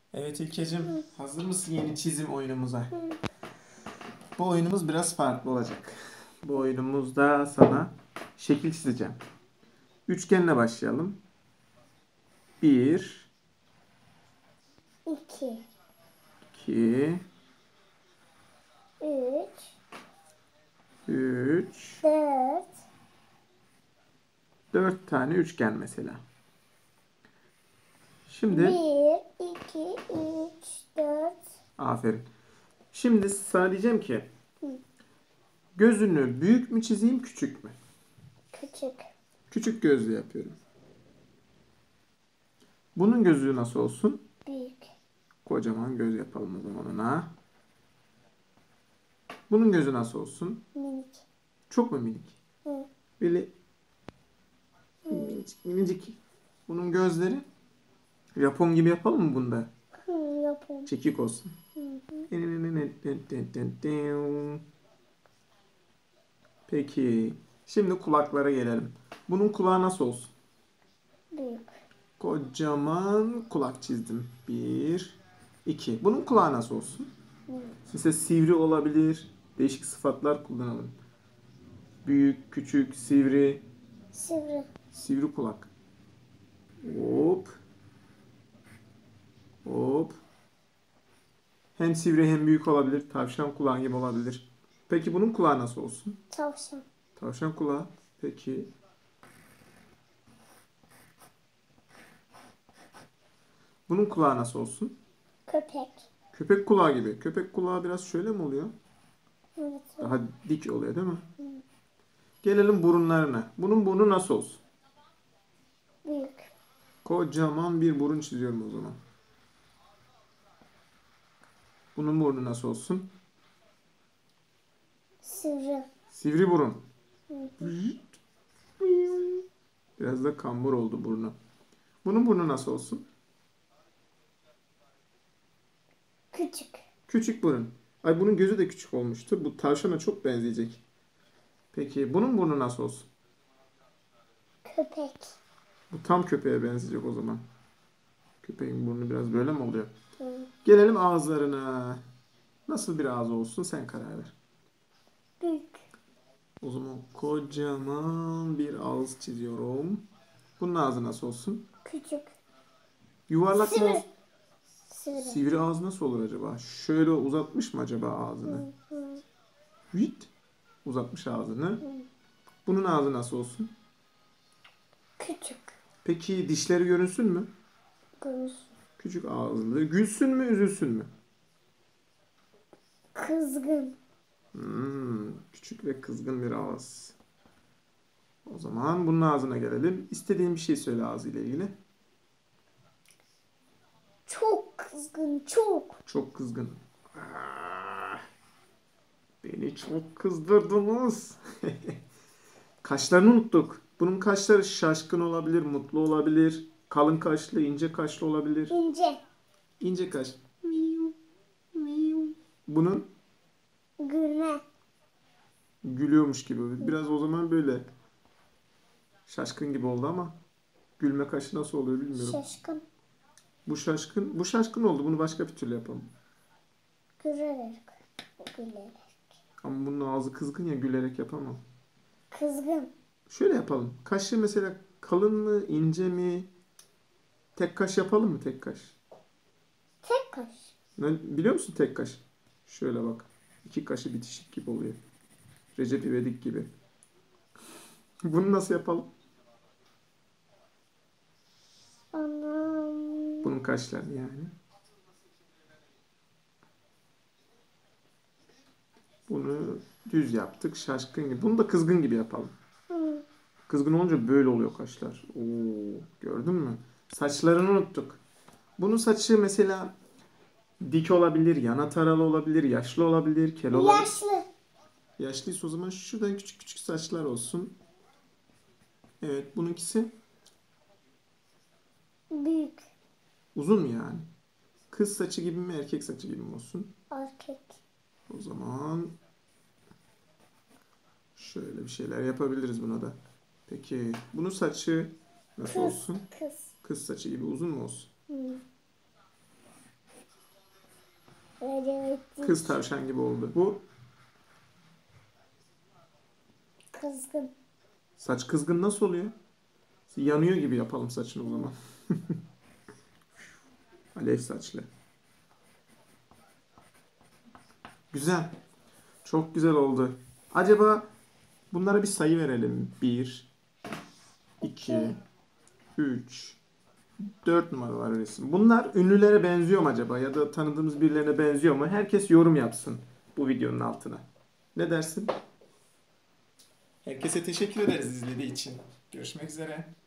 Evet İlkeciğim, hazır mısın yeni çizim oyunumuza? Bu oyunumuz biraz farklı olacak. Bu oyunumuzda sana şekil çizeceğim. Üçgenle başlayalım. Bir, 2, iki, 3, üç, 4, dört tane üçgen mesela. 1, Şimdi, 2, 3, 4. aferin. Şimdi sana diyeceğim ki, Hı. gözünü büyük mü çizeyim, küçük mü? Küçük. Küçük gözlü yapıyorum. Bunun gözü nasıl olsun? Büyük. Kocaman göz yapalım o zaman ona. Bunun gözü nasıl olsun? Minik. Çok mu minik? Hı. Böyle minicik minicik. Bunun gözleri Japon gibi yapalım mı bunda? Hı, yapalım. Çekik olsun. Hı hı. Peki. Şimdi kulaklara gelelim. Bunun kulağı nasıl olsun? Büyük. Kocaman kulak çizdim. Bir, iki. Bunun kulağı nasıl olsun? Minik. Mesela sivri olabilir. Değişik sıfatlar kullanalım. Büyük, küçük, sivri. Sivri. Sivri kulak. Hop. Hop. Hem sivri hem büyük olabilir. Tavşan kulağı gibi olabilir. Peki bunun kulağı nasıl olsun? Tavşan. Tavşan kulağı. Peki. Bunun kulağı nasıl olsun? Köpek. Köpek kulağı gibi. Köpek kulağı biraz şöyle mi oluyor? Evet. Daha dik oluyor değil mi? Hı. Gelelim burunlarına. Bunun burnu nasıl olsun? Büyük. Kocaman bir burun çiziyorum o zaman. Bunun burnu nasıl olsun? Sivri. Sivri burun. Hı hı. Biraz da kambur oldu burnu. Bunun burnu nasıl olsun? Küçük. Küçük burun. Ay bunun gözü de küçük olmuştu. Bu tavşana çok benzeyecek. Peki bunun burnu nasıl olsun? Köpek. Bu tam köpeğe benzeyecek o zaman. Köpeğin burnu biraz böyle mi oluyor? Hı. Gelelim ağızlarına. Nasıl bir ağız olsun sen karar ver. Büyük. O zaman kocaman bir ağız çiziyorum. Bunun ağzı nasıl olsun? Küçük. Yuvarlak mı Sivri. olsun? Sivri. Sivri ağız nasıl olur acaba? Şöyle uzatmış mı acaba ağzını? Hı hı. Hüt. Uzatmış ağzını. Hı. Bunun ağzı nasıl olsun? Küçük. Peki dişleri görünsün mü? Göz. Küçük ağızlı. Gülsün mü, üzülsün mü? Kızgın. Küçük ve kızgın bir ağız. O zaman bunun ağzına gelelim. İstediğin bir şey söyle ağzıyla ilgili. Çok kızgın. Çok. Çok kızgın. Ah, beni çok kızdırdınız. Kaşlarını unuttuk. Bunun kaşları şaşkın olabilir, mutlu olabilir. Kalın kaşlı, ince kaşlı olabilir. İnce. İnce kaş. Miu, miu. Bunun Gülme. gülüyormuş gibi. Biraz o zaman böyle şaşkın gibi oldu ama gülme kaşı nasıl oluyor bilmiyorum. Şaşkın. Bu şaşkın, bu şaşkın oldu. Bunu başka bir türlü yapalım. Gülerek. Gülerek. Ama bunun ağzı kızgın ya gülerek yapamam. Kızgın. Şöyle yapalım. Kaşı mesela kalın mı, ince mi? Tek kaş yapalım mı tek kaş? Tek kaş. Biliyor musun tek kaş? Şöyle bak. İki kaşı bitişik gibi oluyor. Recep İvedik gibi. Bunu nasıl yapalım? Anam. Bunun kaşları yani. Bunu düz yaptık. Şaşkın gibi. Bunu da kızgın gibi yapalım. Hı. Kızgın olunca böyle oluyor kaşlar. Oo, gördün mü? Saçlarını unuttuk. Bunun saçı mesela dik olabilir, yana taralı olabilir, yaşlı olabilir, kel olabilir. Yaşlı. Yaşlıysa o zaman şuradan küçük küçük saçlar olsun. Evet, bununkisi Büyük. uzun mu yani? Kız saçı gibi mi, erkek saçı gibi mi olsun? Erkek. O zaman şöyle bir şeyler yapabiliriz buna da. Peki, bunun saçı nasıl Kız. olsun? Kız. Kız saçı gibi uzun mu olsun? Hı. Evet. Kız tavşan gibi oldu. Bu Kızgın. saç kızgın nasıl oluyor? Yanıyor gibi yapalım saçını o zaman. Alev saçlı. Güzel. Çok güzel oldu. Acaba bunlara bir sayı verelim. 1, 2, 3, 4 numaralar resim. Bunlar ünlülere benziyor mu acaba? Ya da tanıdığımız birilerine benziyor mu? Herkes yorum yapsın bu videonun altına. Ne dersin? Herkese teşekkür ederiz izlediği için. Görüşmek üzere.